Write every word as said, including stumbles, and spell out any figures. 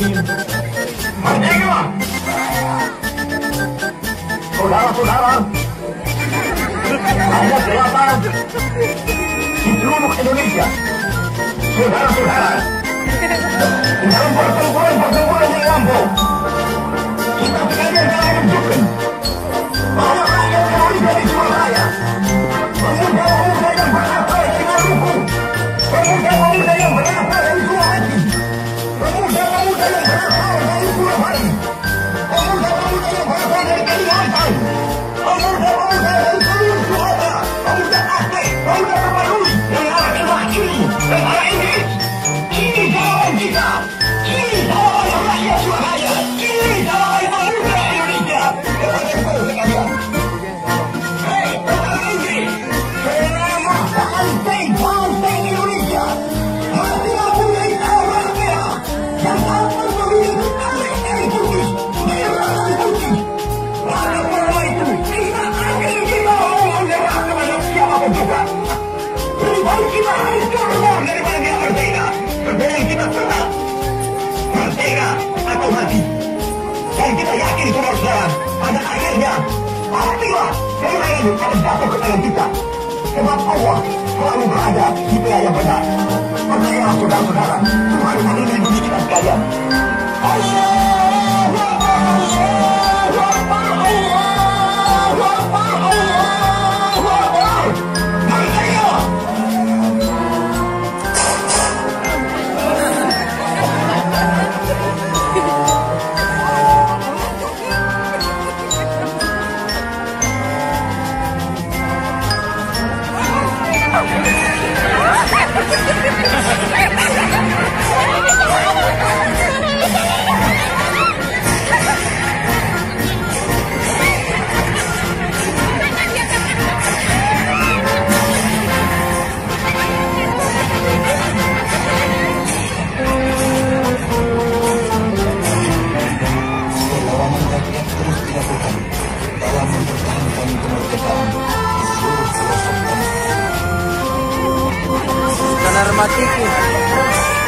Merdeka! Saudara-saudara, ada kelihatan di seluruh Indonesia. Saudara-saudara, di dalam pertempuran-pertempuran yang lampau, kita sekalian telah menunjukkan bahwa rakyat Indonesia di Surabaya, pemuda-pemuda yang berasal dari Maluku, pemuda-pemuda yang berasal dari Sulawesi, pemuda-pemuda yang berasal dari Surabaya, pemuda-pemuda yang berasal dari Kalimantan, pemuda-pemuda dari seluruh Sumatera, pemuda Aceh, pemuda Tapanuli, yang arah Tengah ini, dan arah Inggris. Ini jawaban kita, ini jawaban rakyat Surabaya, ini jawaban pemuda Indonesia kepada kau sekalian. Hei, orang Inggris, selama banteng-banteng Indonesia masih mempunyai awal merah yang akan memiliki tarik-tarik putih, merah dan putih. Pada perang itu, kita akan kita mau menyerah kepada siapapun juga. Lebih baik kita harus keluar daripada dia merdeka. Sebelum kita senang, merdeka atau mati. Dan kita yakin saudara-saudara, pada akhirnya pastilah kemenangan itu akan jatuh ke tangan kita. Sebab Allah selalu berada di pihak yang benar. Percayalah saudara-saudara, Tuhan melindungi kita sekalian. Allahu Akbar, Allahu Akbar, Allahu Akbar, Allahu Akbar. Merdeka! Perlawanan rakyat terus dilakukan dalam mempertahankan kemerdekaan di seluruh pelosok tanah. Kanar matiku.